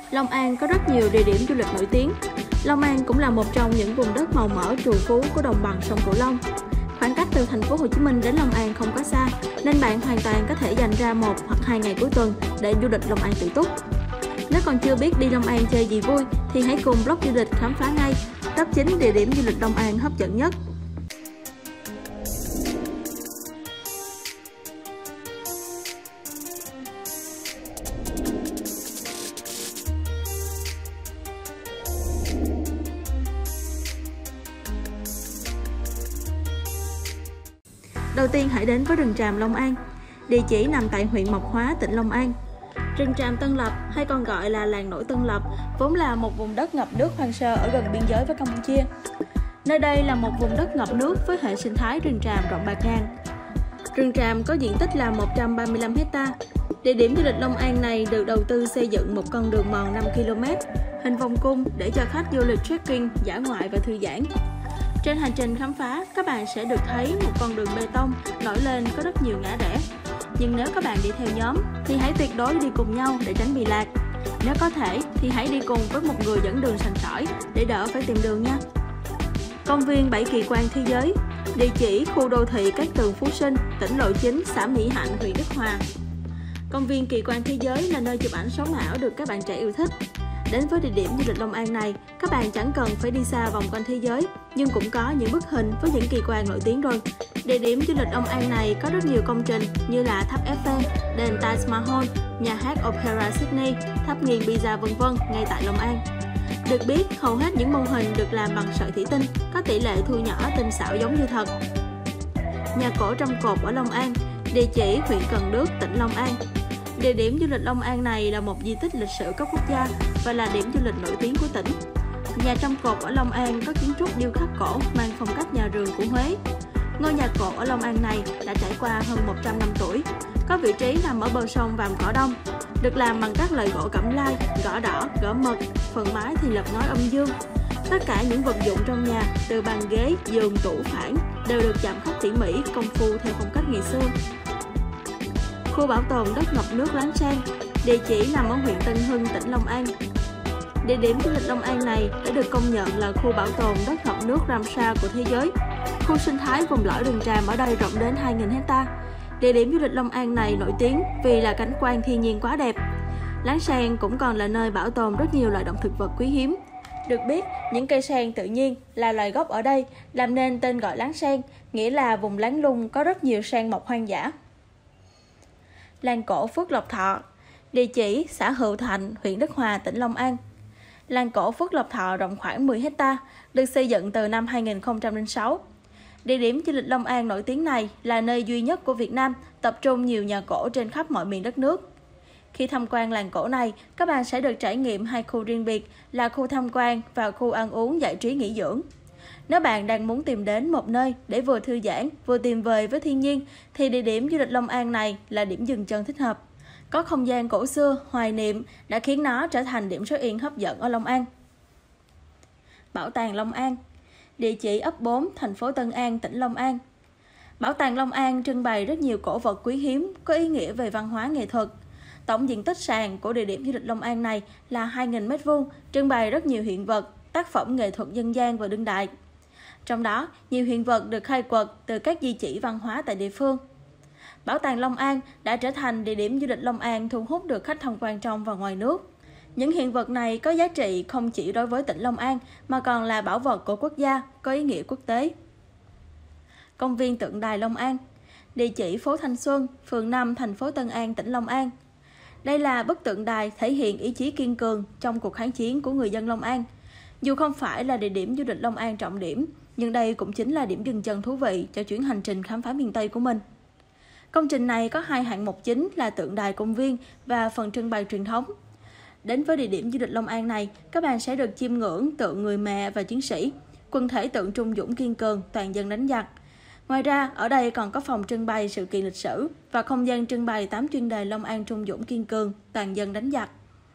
Long An có rất nhiều địa điểm du lịch nổi tiếng. Long An cũng là một trong những vùng đất màu mỡ trù phú của đồng bằng sông Cửu Long. Khoảng cách từ thành phố Hồ Chí Minh đến Long An không quá xa, nên bạn hoàn toàn có thể dành ra 1 hoặc 2 ngày cuối tuần để du lịch Long An tự túc. Nếu còn chưa biết đi Long An chơi gì vui thì hãy cùng blog du lịch khám phá ngay top 9 địa điểm du lịch Long An hấp dẫn nhất. Đầu tiên hãy đến với rừng tràm Long An. Địa chỉ nằm tại huyện Mộc Hóa, tỉnh Long An. Rừng tràm Tân Lập hay còn gọi là làng nổi Tân Lập vốn là một vùng đất ngập nước hoang sơ ở gần biên giới với Campuchia. Nơi đây là một vùng đất ngập nước với hệ sinh thái rừng tràm rộng bạt ngàn. Rừng tràm có diện tích là 135 ha. Địa điểm du lịch Long An này được đầu tư xây dựng một con đường mòn 5 km, hình vòng cung để cho khách du lịch trekking, dã ngoại và thư giãn. Trên hành trình khám phá, các bạn sẽ được thấy một con đường bê tông nổi lên có rất nhiều ngã rẽ. Nhưng nếu các bạn đi theo nhóm thì hãy tuyệt đối đi cùng nhau để tránh bị lạc. Nếu có thể thì hãy đi cùng với một người dẫn đường sành sỏi để đỡ phải tìm đường nha. Công viên 7 kỳ quan thế giới. Địa chỉ khu đô thị Cát Tường Phú Sinh, tỉnh Lộ 9, xã Mỹ Hạnh, huyện Đức Hòa. Công viên kỳ quan thế giới là nơi chụp ảnh sống ảo được các bạn trẻ yêu thích. Đến với địa điểm du lịch Long An này, các bạn chẳng cần phải đi xa vòng quanh thế giới, nhưng cũng có những bức hình với những kỳ quan nổi tiếng rồi. Địa điểm du lịch Long An này có rất nhiều công trình như là tháp Eiffel, đền Taj Mahal, nhà hát Opera Sydney, tháp nghiền Pisa v.v. ngay tại Long An. Được biết, hầu hết những mô hình được làm bằng sợi thủy tinh, có tỷ lệ thu nhỏ tinh xảo giống như thật. Nhà cổ Trăm Cột ở Long An. Địa chỉ huyện Cần Đước, tỉnh Long An. Địa điểm du lịch Long An này là một di tích lịch sử cấp quốc gia và là điểm du lịch nổi tiếng của tỉnh. Nhà Trăm Cột ở Long An có kiến trúc điêu khắc cổ mang phong cách nhà rường của Huế. Ngôi nhà cổ ở Long An này đã trải qua hơn 100 năm tuổi, có vị trí nằm ở bờ sông Vàm Cỏ Đông, được làm bằng các loại gỗ cẩm lai, gõ đỏ, gõ mật, phần mái thì lợp ngói âm dương. Tất cả những vật dụng trong nhà, từ bàn ghế, giường, tủ, phản đều được chạm khắc tỉ mỉ, công phu theo phong cách ngày xưa. Khu bảo tồn đất ngập nước Láng Sang. Địa chỉ nằm ở huyện Tân Hưng, tỉnh Long An. Địa điểm du lịch Long An này đã được công nhận là khu bảo tồn đất ngập nước Ramsar của thế giới. Khu sinh thái vùng lõi rừng tràm ở đây rộng đến 2.000 ha. Địa điểm du lịch Long An này nổi tiếng vì là cảnh quan thiên nhiên quá đẹp. Láng Sang cũng còn là nơi bảo tồn rất nhiều loại động thực vật quý hiếm. Được biết, những cây sen tự nhiên là loài gốc ở đây, làm nên tên gọi Láng Sang, nghĩa là vùng láng lung có rất nhiều sen mọc hoang dã. Làng cổ Phước Lộc Thọ. Địa chỉ xã Hữu Thạnh, huyện Đức Hòa, tỉnh Long An. Làng cổ Phước Lộc Thọ rộng khoảng 10 ha, được xây dựng từ năm 2006. Địa điểm du lịch Long An nổi tiếng này là nơi duy nhất của Việt Nam tập trung nhiều nhà cổ trên khắp mọi miền đất nước. Khi tham quan làng cổ này, các bạn sẽ được trải nghiệm 2 khu riêng biệt là khu tham quan và khu ăn uống giải trí nghỉ dưỡng. Nếu bạn đang muốn tìm đến một nơi để vừa thư giãn, vừa tìm về với thiên nhiên, thì địa điểm du lịch Long An này là điểm dừng chân thích hợp. Có không gian cổ xưa, hoài niệm đã khiến nó trở thành điểm check in hấp dẫn ở Long An. Bảo tàng Long An. Địa chỉ ấp 4, thành phố Tân An, tỉnh Long An. Bảo tàng Long An trưng bày rất nhiều cổ vật quý hiếm, có ý nghĩa về văn hóa nghệ thuật. Tổng diện tích sàn của địa điểm du lịch Long An này là 2.000 m², trưng bày rất nhiều hiện vật, tác phẩm nghệ thuật dân gian và đương đại. Trong đó, nhiều hiện vật được khai quật từ các di chỉ văn hóa tại địa phương. Bảo tàng Long An đã trở thành địa điểm du lịch Long An thu hút được khách tham quan trong và ngoài nước. Những hiện vật này có giá trị không chỉ đối với tỉnh Long An mà còn là bảo vật của quốc gia, có ý nghĩa quốc tế. Công viên tượng đài Long An. Địa chỉ phố Thanh Xuân, phường 5, thành phố Tân An, tỉnh Long An. Đây là bức tượng đài thể hiện ý chí kiên cường trong cuộc kháng chiến của người dân Long An. Dù không phải là địa điểm du lịch Long An trọng điểm, nhưng đây cũng chính là điểm dừng chân thú vị cho chuyến hành trình khám phá miền Tây của mình. Công trình này có 2 hạng mục chính là tượng đài công viên và phần trưng bày truyền thống. Đến với địa điểm du lịch Long An này, các bạn sẽ được chiêm ngưỡng tượng người mẹ và chiến sĩ, quần thể tượng Trung Dũng kiên cường, toàn dân đánh giặc. Ngoài ra, ở đây còn có phòng trưng bày sự kiện lịch sử và không gian trưng bày 8 chuyên đề Long An Trung Dũng kiên cường, toàn dân đánh giặc.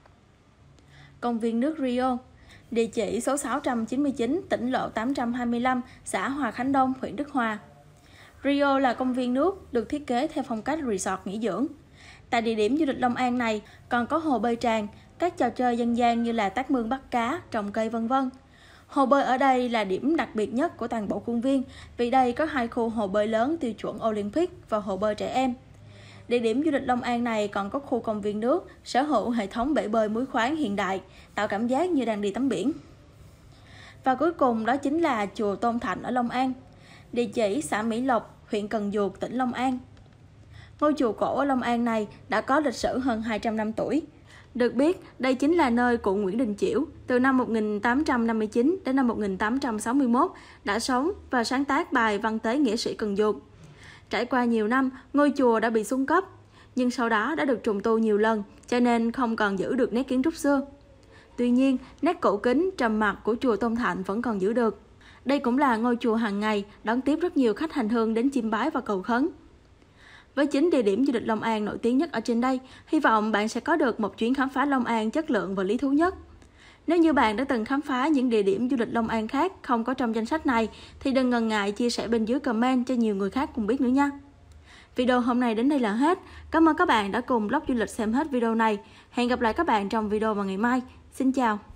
Công viên nước Rio. Địa chỉ số 699, tỉnh lộ 825, xã Hòa Khánh Đông, huyện Đức Hòa. Rio là công viên nước được thiết kế theo phong cách resort nghỉ dưỡng. Tại địa điểm du lịch Long An này còn có hồ bơi tràn, các trò chơi dân gian như là tát mương bắt cá, trồng cây vân vân. Hồ bơi ở đây là điểm đặc biệt nhất của toàn bộ khuôn viên, vì đây có 2 khu hồ bơi lớn tiêu chuẩn Olympic và hồ bơi trẻ em. Địa điểm du lịch Long An này còn có khu công viên nước, sở hữu hệ thống bể bơi muối khoáng hiện đại, tạo cảm giác như đang đi tắm biển. Và cuối cùng đó chính là chùa Tôn Thạnh ở Long An, địa chỉ xã Mỹ Lộc, huyện Cần Duộc, tỉnh Long An. Ngôi chùa cổ ở Long An này đã có lịch sử hơn 200 năm tuổi. Được biết, đây chính là nơi cụ Nguyễn Đình Chiểu từ năm 1859 đến năm 1861 đã sống và sáng tác bài Văn tế nghĩa sĩ Cần Duộc. Trải qua nhiều năm, ngôi chùa đã bị xuống cấp, nhưng sau đó đã được trùng tu nhiều lần, cho nên không còn giữ được nét kiến trúc xưa. Tuy nhiên, nét cổ kính, trầm mặc của chùa Tôn Thạnh vẫn còn giữ được. Đây cũng là ngôi chùa hàng ngày đón tiếp rất nhiều khách hành hương đến chiêm bái và cầu khấn. Với 9 địa điểm du lịch Long An nổi tiếng nhất ở trên đây, hy vọng bạn sẽ có được một chuyến khám phá Long An chất lượng và lý thú nhất. Nếu như bạn đã từng khám phá những địa điểm du lịch Long An khác không có trong danh sách này, thì đừng ngần ngại chia sẻ bên dưới comment cho nhiều người khác cùng biết nữa nha. Video hôm nay đến đây là hết. Cảm ơn các bạn đã cùng Blog Du Lịch xem hết video này. Hẹn gặp lại các bạn trong video vào ngày mai. Xin chào!